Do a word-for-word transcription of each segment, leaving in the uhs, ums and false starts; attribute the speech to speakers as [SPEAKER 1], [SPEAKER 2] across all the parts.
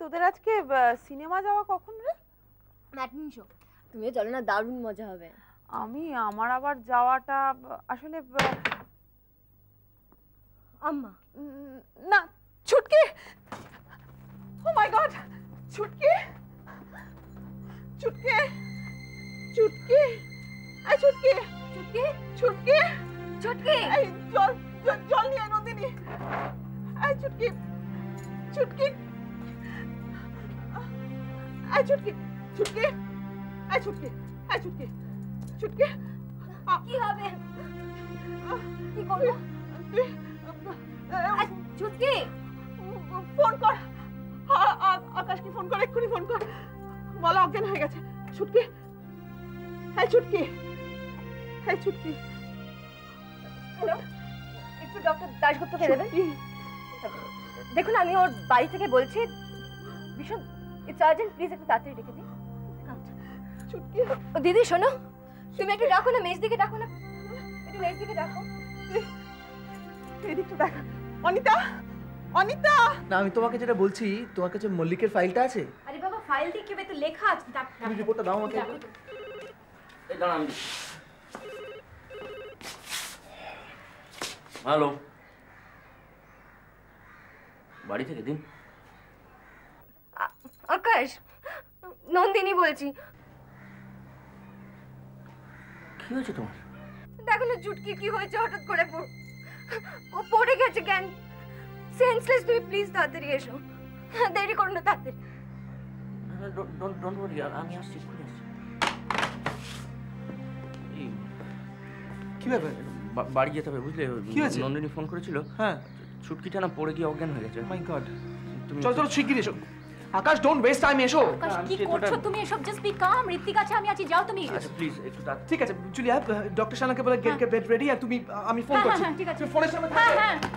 [SPEAKER 1] তোদের আজকে সিনেমা যাওয়া কখন রে?
[SPEAKER 2] Matinee show. তুমিও চলো না, দারুণ মজা হবে।
[SPEAKER 1] আমি আমার আবার যাওয়াটা আসলে
[SPEAKER 2] আম্মা
[SPEAKER 1] না ছুটকি। ও মাই গড ছুটকি ছুটকি ছুটকি এই ছুটকি
[SPEAKER 2] ছুটকি
[SPEAKER 1] ছুটকি
[SPEAKER 2] ছুটকি
[SPEAKER 1] এই জল জল নিয়ে আয় নন্দিনী। এই ছুটকি ছুটকি এই ছুটকি ছুটকি এই ছুটকি এই ছুটকি ছুটকি
[SPEAKER 2] কি হবে? কি করব? ছুটকি
[SPEAKER 1] ফোন কর, আকাশকে ফোন কর, এক্ষুনি ফোন কর, বলা অজ্ঞান হয়ে গেছে। ছুটকি হ্যাঁ ছুটকি হ্যাঁ ছুটকি।
[SPEAKER 2] একটু ডক্টর দাশগুপ্তকে দেবেন। দেখুন আমি ওর বাড়ি থেকে বলছি, ভীষণ ইটস আর্জেন্ট, প্লিজ একটু তাড়াতাড়ি ডেকে দিন।
[SPEAKER 1] ছুটকি
[SPEAKER 2] দিদি শোনো, তুমি একটু ডাকো না, মেজ দিকে ডাকো না, একটু মেজ দিকে ডাকো।
[SPEAKER 1] এদিকটা দেখ। অনিতা অনিতা
[SPEAKER 3] না আমি তোমাকে যেটা বলছি, তোমার কাছে মল্লিকের ফাইলটা আছে?
[SPEAKER 2] আরে বাবা ফাইল দিয়ে কেবে তো লেখা আছে।
[SPEAKER 3] তুমি রিপোর্টটা দাও আমাকে।
[SPEAKER 4] এই দাঁড়া আমি। হ্যালো, বাড়ি থেকে দিন।
[SPEAKER 2] আকাশ, নন্দিনী বলছি।
[SPEAKER 4] কি হয়েছে তোমার?
[SPEAKER 2] দেখো না চুটকি কি হয়েছে, হঠাৎ করে ও পড়ে গেছে, জ্ঞান সেন্সলেস। তুমি প্লিজ তাড়াতাড়ি এসো, দেরি করো না, তাড়াতাড়ি।
[SPEAKER 4] ডোন্ট ওয়ারি, আমি আসছি, এক্ষুনি আসছি।
[SPEAKER 3] কি ব্যাপার?
[SPEAKER 4] বাড়ি যেতে হবে বুঝলে।
[SPEAKER 3] কি হয়েছে?
[SPEAKER 4] নন্দিনী ফোন করেছিল।
[SPEAKER 3] হ্যাঁ
[SPEAKER 4] ছুটকিটা না পড়ে গিয়ে অজ্ঞান হয়ে গেছে।
[SPEAKER 3] My god.
[SPEAKER 4] তুমি
[SPEAKER 3] চল চল শিগগির এসো। আকাশ ডোন্ট ওয়েস্ট টাইম, এসো।
[SPEAKER 5] আকাশ কি করছো তুমি এসব? জাস্ট বি কাম। ঋত্বিক আছে, আমি আছি, যাও তুমি।
[SPEAKER 4] আচ্ছা প্লিজ একটু তাড়াতাড়ি।
[SPEAKER 3] ঠিক আছে জুলিয়া, ডক্টর শানাকে বলে গেট কে বেড রেডি, আর তুমি আমি ফোন করছি।
[SPEAKER 5] হ্যাঁ ঠিক আছে,
[SPEAKER 3] ফোনের সামনে
[SPEAKER 5] হ্যাঁ
[SPEAKER 3] থাকবে।
[SPEAKER 5] হ্যাঁ।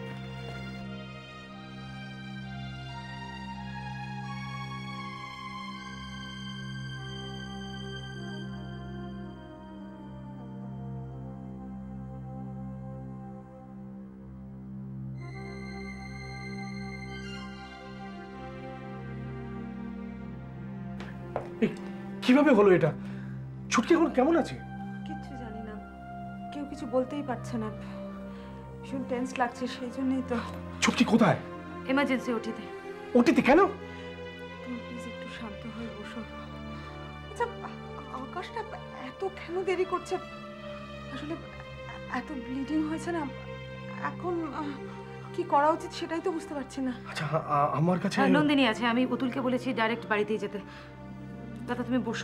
[SPEAKER 6] কিভাবে হলো এটা? ছুটকি এখন কেমন আছে?
[SPEAKER 1] কিচ্ছু জানি না, কেউ কিছু বলতেই পারছে না, ভীষণ টেন্স লাগছে, সেই জন্যই তো।
[SPEAKER 6] ছুটকি কোথায়?
[SPEAKER 1] এমার্জেন্সি ওটিতে।
[SPEAKER 6] ওটিতে কেন?
[SPEAKER 1] তুমি প্লিজ একটু শান্ত হয়ে বসো। আচ্ছা আকাশটা এত কেন দেরি করছে? আসলে এত ব্লিডিং হয়েছে না, এখন কি করা উচিত সেটাই তো বুঝতে পারছি না।
[SPEAKER 6] আচ্ছা আমার কাছে
[SPEAKER 5] নন্দিনী আছে, আমি অতুলকে বলেছি ডাইরেক্ট বাড়িতেই যেতে। দাদা তুমি বসো।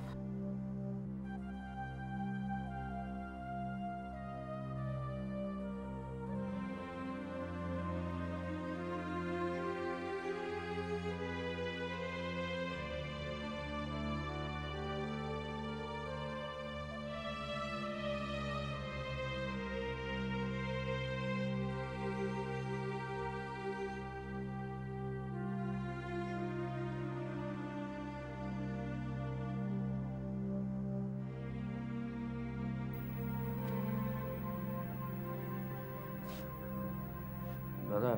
[SPEAKER 4] দাদা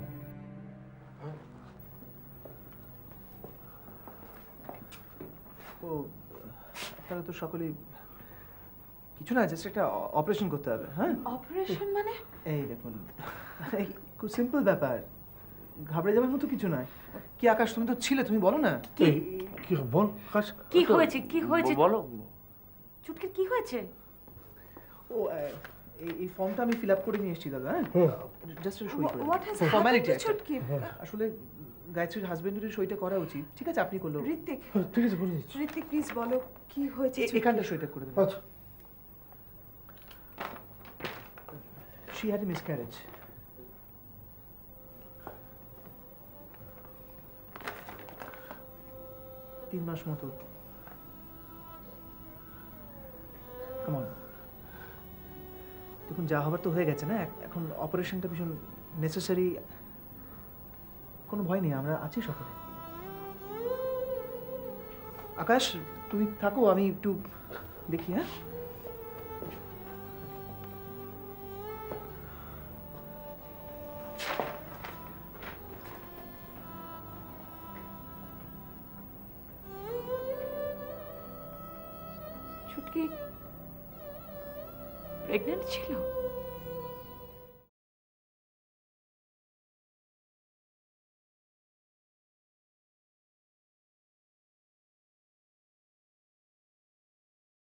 [SPEAKER 3] ও তাহলে তো সকলেই কিছু না, জাস্ট একটা অপারেশন করতে হবে। হ্যাঁ
[SPEAKER 1] অপারেশন মানে?
[SPEAKER 3] এই দেখুন খুব সিম্পল ব্যাপার, ঘাবড়ে যাবার মতো কিছু নয়। কি আকাশ তুমি তো ছিলে, তুমি বলো না।
[SPEAKER 6] কি কি বল আকাশ,
[SPEAKER 5] কি হয়েছে? কি হয়েছে
[SPEAKER 4] বলো।
[SPEAKER 5] চুটকির কি হয়েছে?
[SPEAKER 3] ও এই ফর্মটা আমি ফিল আপ করে নিয়ে এসেছি দাদা। হ্যাঁ জাস্ট সই করে।
[SPEAKER 1] What has
[SPEAKER 3] formality
[SPEAKER 1] happened to Chhutki?
[SPEAKER 3] আসলে গায়ত্রীর হাজবেন্ডের সইটা করা উচিত। ঠিক আছে আপনি করলো।
[SPEAKER 1] ঋত্বিক,
[SPEAKER 6] ঠিক আছে বলে দিচ্ছি।
[SPEAKER 1] ঋত্বিক প্লিজ বলো কি হয়েছে?
[SPEAKER 3] এখানটা সইটা করে দেবেন।
[SPEAKER 6] আচ্ছা
[SPEAKER 3] She had a miscarriage. তিন মাস মতো। Come on. দেখুন যা হবার তো হয়ে গেছে না, এখন অপারেশনটা ভীষণ নেসেসারি। কোনো ভয় নেই, আমরা আছি সকলে। আকাশ তুমি থাকো, আমি একটু দেখি। হ্যাঁ
[SPEAKER 5] ছুটকি প্রেগনেন্ট ছিল?